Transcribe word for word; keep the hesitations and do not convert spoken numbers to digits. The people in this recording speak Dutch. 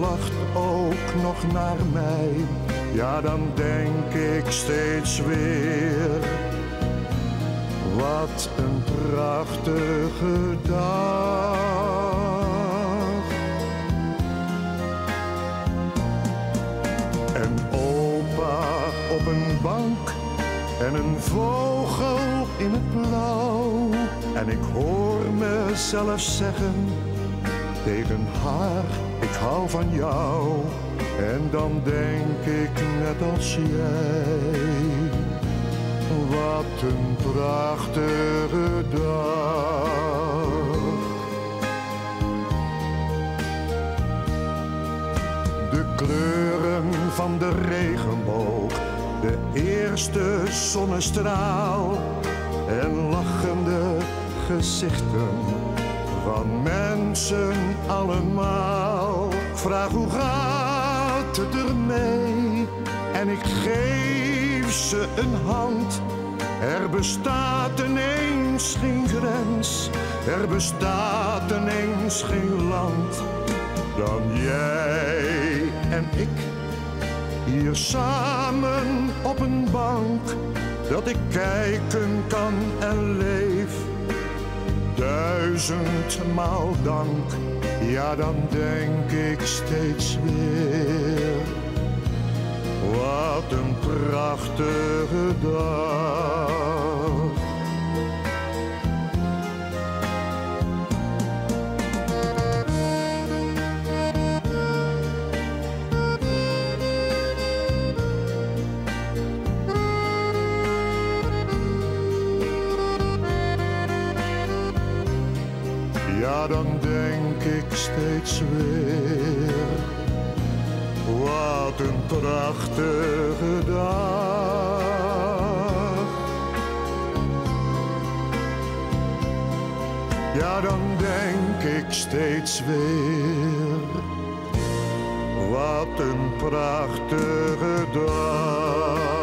lacht ook nog naar mij. Ja, dan denk ik steeds weer, wat een prachtige dag. En opa op een bank en een vogel in het blauw. En ik hoor mezelf zeggen tegen haar, ik hou van jou. En dan denk ik net als jij, wat een prachtige dag. De kleuren van de regenboog, de eerste zonnestraal en lachende gezichten van mensen allemaal. Ik vraag hoe gaat het ermee en ik geef ze een hand. Er bestaat ineens geen grens, er bestaat ineens geen land dan jij en ik. Hier samen op een bank, dat ik kijken kan en leef. Duizendmaal dank, ja dan denk ik steeds weer, wat een prachtige dag. Ja, dan denk ik steeds weer, wat een prachtige dag. Ja, dan denk ik steeds weer, wat een prachtige dag.